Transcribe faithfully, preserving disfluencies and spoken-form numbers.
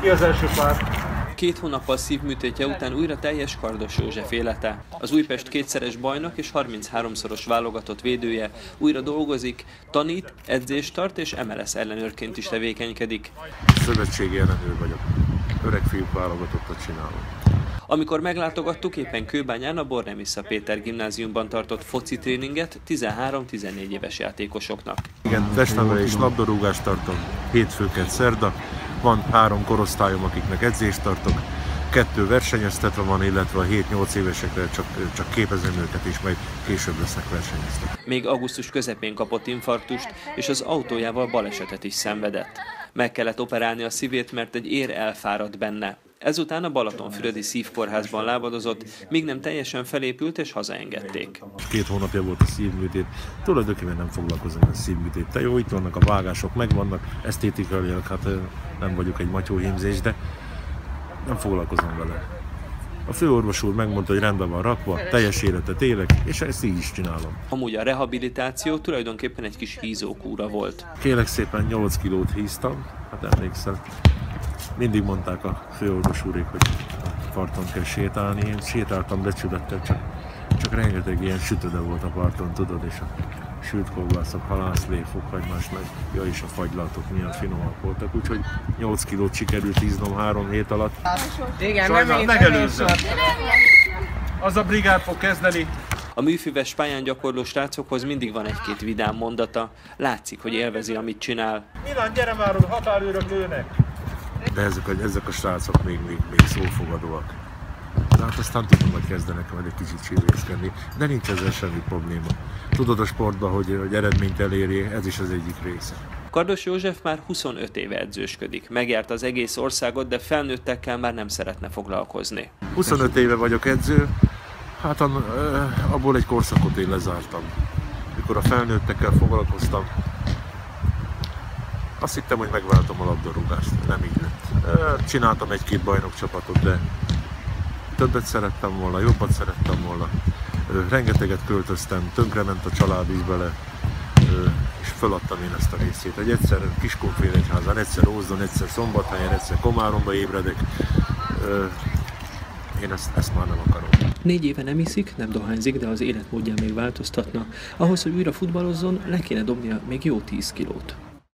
Ki az első pár? Két hónappal szívműtétje után újra teljes Kardos József élete. Az Újpest kétszeres bajnok és harmincháromszoros válogatott védője újra dolgozik, tanít, edzést tart és em el es ellenőrként is tevékenykedik. Szövetségi ellenőr vagyok. Öreg fiúk válogatottat csinálom. Amikor meglátogattuk, éppen Kőbányán a Bornemisza Péter gimnáziumban tartott foci tréninget tizenhárom-tizennégy éves játékosoknak. Igen, testnevelés, labdarúgást tartom, hétfőket szerda. Van három korosztályom, akiknek edzést tartok, kettő versenyeztetve van, illetve a hét-nyolc évesekre csak, csak képezem őket, és majd később lesznek versenyeztetve. Még augusztus közepén kapott infarktust, és az autójával balesetet is szenvedett. Meg kellett operálni a szívét, mert egy ér elfáradt benne. Ezután a Balatonfüredi Szívkórházban lábadozott, míg nem teljesen felépült és hazaengedték. Két hónapja volt a szívműtét, tulajdonképpen nem foglalkozom a szívműtéttel. Jó, itt vannak a vágások, megvannak, esztétikailag, hát nem vagyok egy matyóhímzés, de nem foglalkozom vele. A főorvos úr megmondta, hogy rendben van rakva, teljes életet élek, és ezt így is csinálom. Amúgy a rehabilitáció tulajdonképpen egy kis hízókúra volt. Kérlek szépen nyolc kilót híztam, hát emlékszel. Mindig mondták a főorvos úrék, hogy parton kell sétálni. Én sétáltam becsülettel, csak, csak rengeteg ilyen sütöde volt a parton, tudod, és a sült kolbászok, halászlé, fokhagymás, meg ja, és a fagylaltok milyen finomak voltak, úgyhogy nyolc kilót sikerült híznom három hét alatt. Igen, nem megelőzzem. Az a brigád fog kezdeni. A műfüves pályán gyakorló srácokhoz mindig van egy-két vidám mondata. Látszik, hogy élvezi, amit csinál. Milán, gyere már, hogy határőrök lőnek! De ezek a, ezek a srácok még, még, még szófogadóak. De hát aztán tudom, hogy kezdenek majd egy kicsit csívészkedni, de nincs ezzel semmi probléma. Tudod a sportban, hogy, hogy eredményt eléri, ez is az egyik része. Kardos József már huszonöt éve edzősködik. Megjárt az egész országot, de felnőttekkel már nem szeretne foglalkozni. huszonöt éve vagyok edző, hát abból egy korszakot én lezártam. Mikor a felnőttekkel foglalkoztam, azt hittem, hogy megváltom a labdarúgást, nem így lett. Csináltam egy-két bajnokcsapatot, de többet szerettem volna, jobbat szerettem volna. Rengeteget költöztem, tönkrement a család is bele, és föladtam én ezt a részét. Egy egyszer Kiskunfélegyházán, egyszer Ózdon, egyszer Szombathelyen, egyszer Komáromba ébredek. Én ezt, ezt már nem akarom. Négy éve nem iszik, nem dohányzik, de az életmódján még változtatna. Ahhoz, hogy újra futballozzon, le kéne dobnia még jó tíz kilót.